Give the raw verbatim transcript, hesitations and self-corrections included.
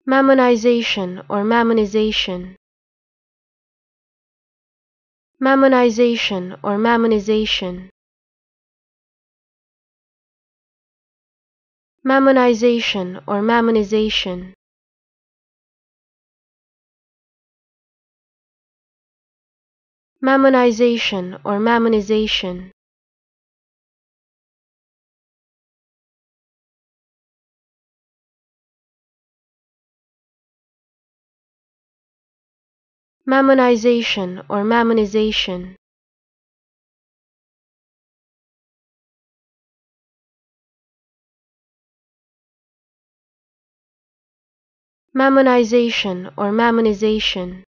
Mammonization or Mammonization. Mammonization or Mammonization. Mammonization or Mammonization. Mammonization or Mammonization. Mammonization or Mammonization. Mammonization or Mammonization.